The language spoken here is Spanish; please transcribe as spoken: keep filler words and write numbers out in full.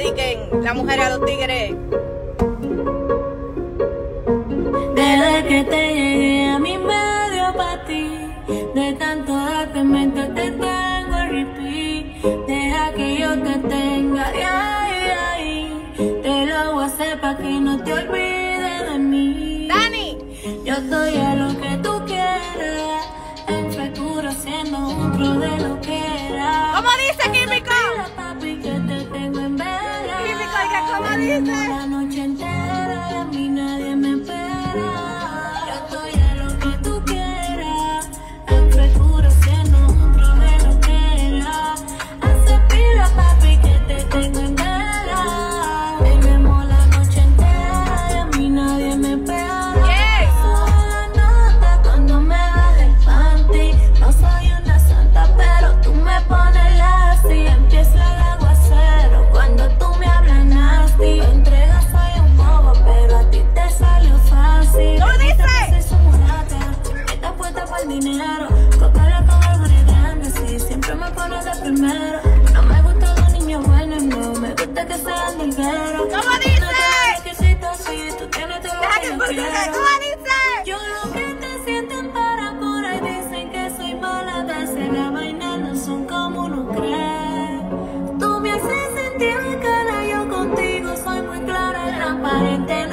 dediquen las mujeres a los tigres. Desde que te llegué a mi medio pa' ti, de tanto darte mente te tengo a repeat. Deja que yo te tenga y ahí, ahí te lo voy a hacer pa' que no te olvides de mí. Dani, yo estoy a lo que tú quieras, en futuro siendo otro de lo que era. ¿cómo dice Químico? Papi, que te tengo en vela. Químico, ¿y cómo dice? La noche entera y a mí nadie me espera. Yo estoy a lo que tú quieras, en futuro siendo otro de lo que era. Hace pila, papi, que te tengo en vela. Tenemos la noche entera y a mí nadie me espera. Yeah. Sube la nota cuando me baje el panty. No soy una santa, pero tú me pones así. Empieza el aguacero cuando tú me hablas nasty. Lo entregas, soy un bobo, pero a ti te salió fácil. ¿Cómo dice? Soy su mulata, esta puesta por el dinero. Cócala con algo de grande, sí, siempre me pones de primero. No me gustan los niños buenos, no, me gusta que sean ligueros. ¿Cómo dice? No te requisito, sí, tú tienes todo lo Deja que que yo porque quiero. ¿cómo dice? Yo lo que te sienten para por ahí dicen que soy mala, a veces las vainas no son como uno cree. Tú me haces sentir en cara, yo contigo soy muy clara y transparente.